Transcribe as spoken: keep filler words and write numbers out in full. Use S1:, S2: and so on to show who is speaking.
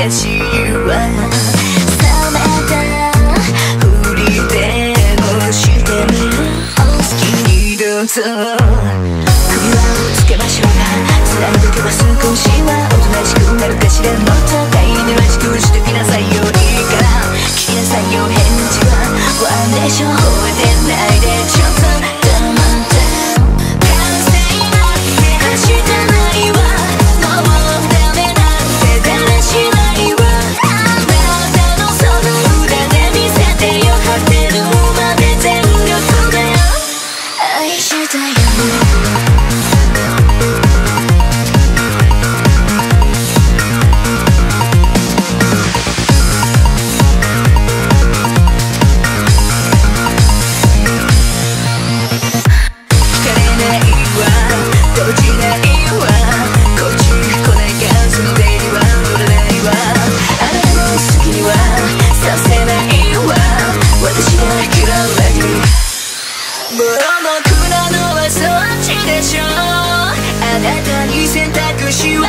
S1: かしいわ。冷めたふりでもしてみる。お好きにどうぞ。首輪をつけましょうか。繋いでけば少しはおとなしくなるかしら。もっと大にらしくしときなさいよ。いいから聞きなさいよ。返事はワンでしょ。吠えてないでちょっと黙って完成なんて走ってないわ。もうダメなんてだらしないわ。あなたのその腕で見せてよ。果てるまで全力で愛したよ。ボロボクなのはそっちでしょ。あなたに選択肢を